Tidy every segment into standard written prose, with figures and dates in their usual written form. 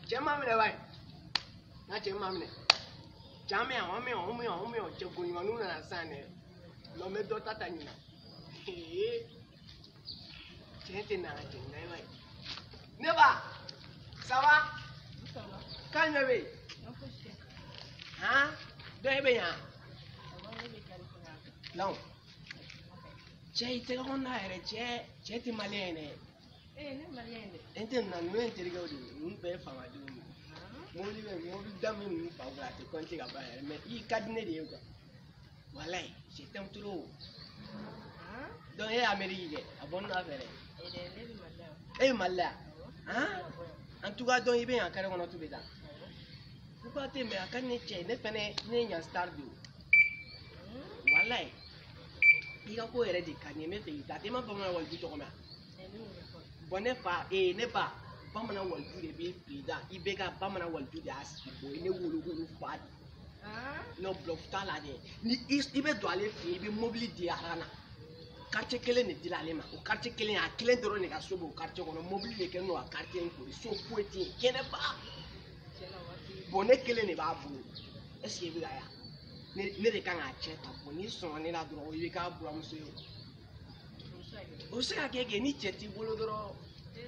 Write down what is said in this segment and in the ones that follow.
Chema me vai. Na chema me. Chame o chekuni manu na sane. Lo me do tata nyina. Chente na chena vai. Neba. Ça va? Ça va. Calme be. Hein? Do ebe ya. Non. C'è te honda ere c'è ti malene. Ne malene. Ente na no ente riga di un pe fa ma di. Moli dami mu pa bra te konti ga ba me I kadine de yuga. Walai, c'est un trop. Donc e Amérique, abonno affaire. Malla. Hein? En tout cas, donc il bien encore on a tout beda. Pourquoi te me akane che ne fene ne nya star du. Walai. Il a ko ere de kanye me te ita te ma ba ma wal du to koma. Bonne fa e ne ba bamana wal du de be prida ibega bamana wal du de asibo ne wulu wulu fa. No block tala de ni ibe do ale fi ibe mobile di arana. Quartier kele ne dilale ma o quartier kele a kele doro ne ka sobo quartier kono mobile de kele no a quartier ko so poeti kene ba bonne kele ne ba bu est-ce que bila ya ne de kan a cheta boni so ne la doro ibe ka bu am so o se ka ke ni cheti bolo doro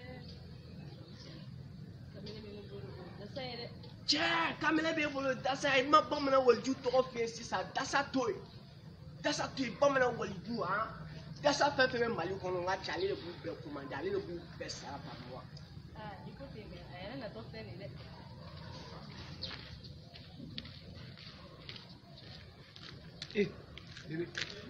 che kamele be bolo dasa e ma bamana walju to office sa dasa toy bamana walju ha dasa fefe mali kono nga chale le bu be commande ale le bu be sara pa moi Il faut te mettre ayana na to tene le bébé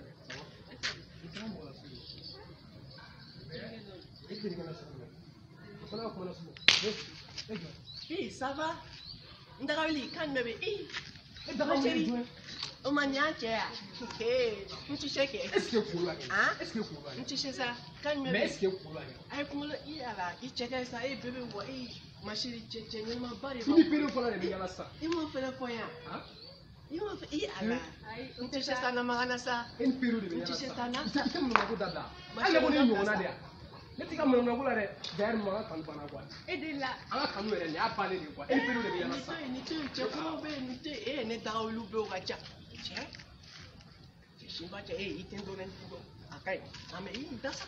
ça va? Ndakawili kan bébé chérie. O manyache ya. Mchisheke. Est-ce que pour là? Est-ce que pour là? Mchishesa kan bébé. Mais est-ce que pour là? Ay kumula ala icheke sa bébé wa machiri cheche ni ma bari. Fini pere pour là de yala sa. Imo fele foya. Hein? Imo fe ala. Mchishesa na magana sa. En pere de yala sa. Mchishesa na. Ite mo ko dada. Ale ko ni nyona dia. Ne tika mo na ko la de der mo kan bana kwa. Edela. Ala kanu ere ni apa ne de kwa. En pere de yala sa. Ni te ko be ni te ne ta olu be o gacha. Che. Simba che itendo nel fugo. Akai. Ame dasa.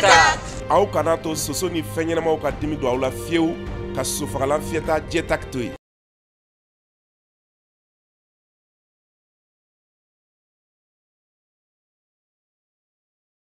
Aw kana to soso ni fɛn ɲɛnamaw ka dimi don aw la fiyewu ka sosofagalan fiyɛta Jetac to yen.